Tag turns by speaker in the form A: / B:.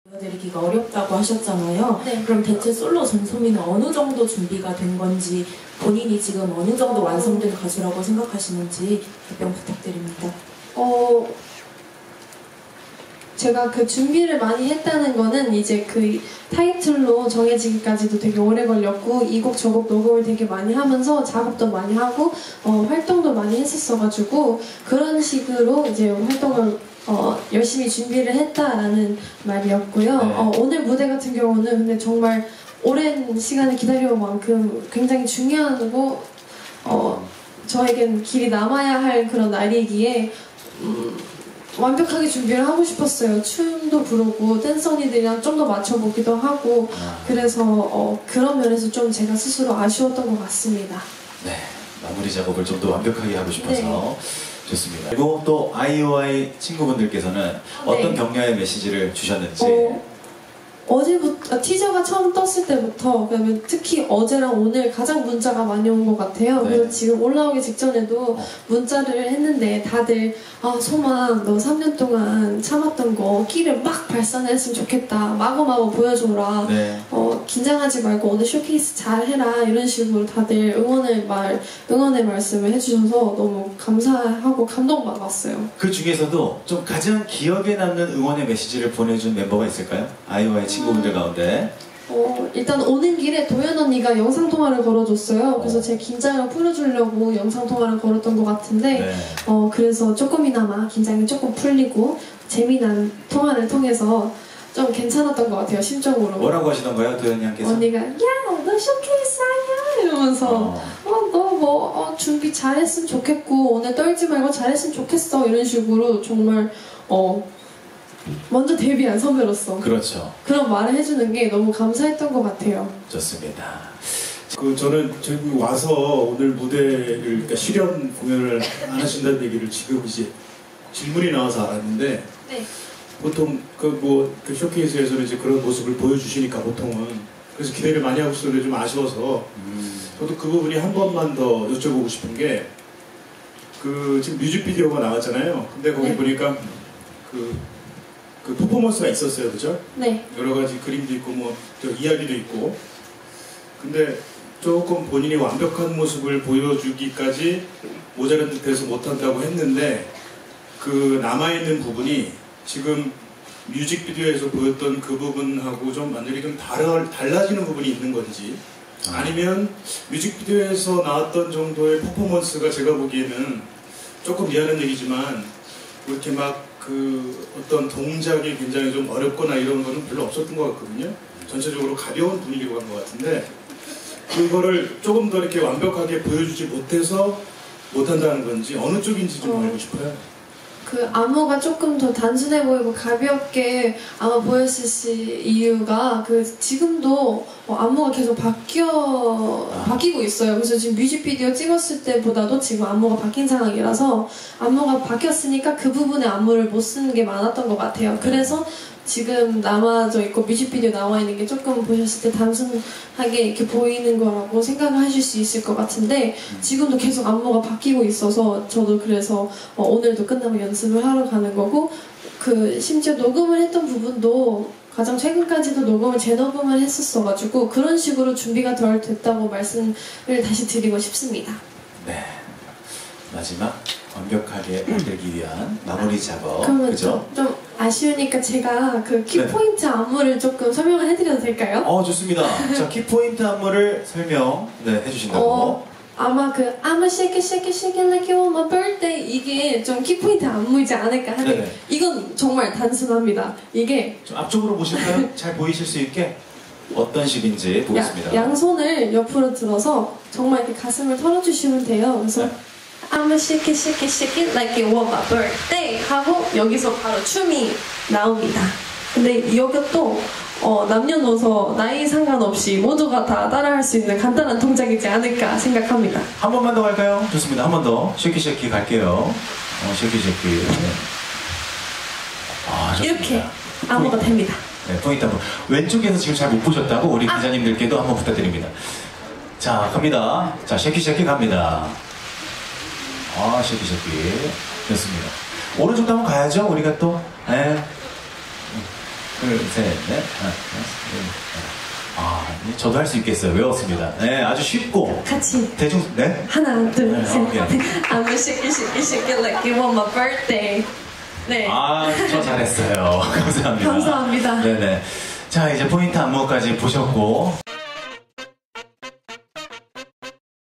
A: 보여드리기가 어렵다고 하셨잖아요.
B: 네.
A: 그럼 대체 솔로 전소미는 어느 정도 준비가 된 건지, 본인이 지금 어느 정도 완성된 가수라고 생각하시는지 답변 부탁드립니다.
B: 제가 그 준비를 많이 했다는 거는 이제 그 타이틀로 정해지기까지도 되게 오래 걸렸고, 이 곡 저 곡 녹음을 되게 많이 하면서 작업도 많이 하고 활동도 많이 했었어가지고, 그런 식으로 이제 활동을 열심히 준비를 했다라는 말이었고요.
C: 네.
B: 오늘 무대 같은 경우는 근데 정말 오랜 시간을 기다려온 만큼 굉장히 중요하고 저에겐 길이 남아야 할 그런 날이기에 완벽하게 준비를 하고 싶었어요. 춤도 부르고 댄서 언니들이랑 좀 더 맞춰보기도 하고, 그래서 그런 면에서 좀 제가 스스로 아쉬웠던 것 같습니다.
C: 네, 마무리 작업을 좀 더 완벽하게 하고 싶어서.
B: 네.
C: 좋습니다. 그리고 또 아이오아이 친구분들께서는 어떤
B: 네.
C: 격려의 메시지를 주셨는지.
B: 어제부터 티저가 처음 떴을 때부터, 그다음에 특히 어제랑 오늘 가장 문자가 많이 온 것 같아요.
C: 네.
B: 그래서 지금 올라오기 직전에도 문자를 했는데 다들 소망 너 3년 동안 참았던 거 끼를 막 발산했으면 좋겠다. 마구마구 보여줘라.
C: 네.
B: 긴장하지 말고 오늘 쇼케이스 잘 해라. 이런 식으로 다들 응원의 말씀을 해주셔서 너무 감사하고 감동받았어요.
C: 그 중에서도 좀 가장 기억에 남는 응원의 메시지를 보내준 멤버가 있을까요? 아이오아이 친구분들 가운데.
B: 일단 오는 길에 도연 언니가 영상통화를 걸어줬어요. 그래서 제 긴장을 풀어주려고 영상통화를 걸었던 것 같은데,
C: 네.
B: 그래서 조금이나마 긴장이 조금 풀리고 재미난 통화를 통해서 좀 괜찮았던 것 같아요, 심적으로.
C: 뭐라고 하시던가요, 도연이 형께서?
B: 언니가 야, 너 쇼케이스 하냐? 이러면서 너 뭐 준비 잘했으면 좋겠고 오늘 떨지 말고 잘했으면 좋겠어. 이런 식으로 정말 먼저 데뷔한 선배로서
C: 그렇죠.
B: 그런 말을 해주는 게 너무 감사했던 것 같아요.
C: 좋습니다.
D: 저는 저기 와서 오늘 무대를, 그러니까 실현 공연을 안 하신다는 얘기를 지금 이제 질문이 나와서 알았는데,
B: 네.
D: 보통 그 쇼케이스에서는 이제 그런 모습을 보여주시니까 보통은, 그래서 기대를 많이 하고 있었는데 좀 아쉬워서 저도 그 부분이 한 번만 더 여쭤보고 싶은 게, 지금 뮤직비디오가 나왔잖아요. 근데 거기
B: 네.
D: 보니까 그 퍼포먼스가 있었어요, 그죠?
B: 네.
D: 여러 가지 그림도 있고 저 이야기도 있고. 근데 조금 본인이 완벽한 모습을 보여주기까지 모자란 듯해서 못한다고 했는데, 그 남아있는 부분이 지금 뮤직비디오에서 보였던 그 부분하고 좀 완전히 좀 달라지는 부분이 있는 건지, 아니면 뮤직비디오에서 나왔던 정도의 퍼포먼스가 제가 보기에는, 조금 미안한 얘기지만 그렇게 막 어떤 동작이 굉장히 좀 어렵거나 이런 거는 별로 없었던 것 같거든요. 전체적으로 가벼운 분위기로 간 것 같은데, 그거를 조금 더 이렇게 완벽하게 보여주지 못해서 못한다는 건지 어느 쪽인지 좀 알고 싶어요.
B: 그 안무가 조금 더 단순해 보이고 가볍게 아마 보였을 이유가, 지금도 안무가 계속 바뀌고 있어요. 그래서 지금 뮤직비디오 찍었을 때보다도 지금 안무가 바뀐 상황이라서, 안무가 바뀌었으니까 그 부분의 안무를 못 쓰는 게 많았던 것 같아요. 그래서 지금 남아져 있고 뮤직비디오 나와 있는 게 조금 보셨을 때 단순하게 이렇게 보이는 거라고 생각을 하실 수 있을 것 같은데, 지금도 계속 안무가 바뀌고 있어서 저도 그래서 오늘도 끝나면 연습을 하러 가는 거고, 심지어 녹음을 했던 부분도 가장 최근까지도 녹음을 재녹음을 했었어가지고 그런 식으로 준비가 덜 됐다고 말씀을 다시 드리고 싶습니다.
C: 네. 마지막 완벽하게 만들기 위한 마무리 작업.
B: 그러면
C: 그죠?
B: 좀 아쉬우니까 제가 키포인트 안무를 조금 설명을 해드려도 될까요?
C: 좋습니다. 자, 키포인트 안무를 해주신다고.
B: 아마 I'm a shake it, shake it, shake it like you want my birthday, 이게 좀 키포인트 안무이지 않을까 하는데,
C: 네네.
B: 이건 정말 단순합니다. 이게
C: 좀 앞쪽으로 보실까요? 잘 보이실 수 있게 어떤 식인지 보겠습니다.
B: 양손을 옆으로 들어서 정말 이렇게 가슴을 털어주시면 돼요. 그래서
C: 네.
B: I'm a shake it, shake it, shake it like you want my birthday 하고 여기서 바로 춤이 나옵니다. 근데 이것도 남녀노소 나이 상관없이 모두가 다 따라할 수 있는 간단한 동작이지 않을까 생각합니다.
C: 한 번만 더 갈까요? 좋습니다. 한 번 더 쉐키 갈게요. 쉐키. 네.
B: 이렇게 안무가 됩니다.
C: 네, 포인트 한번. 왼쪽에서 지금 잘 못 보셨다고 우리 기자님들께도 한번 부탁드립니다. 자, 갑니다. 자, 쉐키 갑니다. 쉐키. 좋습니다. 오른쪽도 한번 가야죠, 우리가 또. 네. 둘, 셋, 넷. 하나, 둘, 셋. 아, 저도 할 수 있겠어요. 외웠습니다. 네, 아주 쉽고.
B: 같이.
C: 대중, 네?
B: 하나, 둘,
C: 네,
B: 셋.
C: 오케이.
B: I'm a shake it, shake it, shake it like you want my birthday. 네.
C: 아, 저 잘했어요. 감사합니다.
B: 감사합니다.
C: 네네. 자, 이제 포인트 안무까지 보셨고.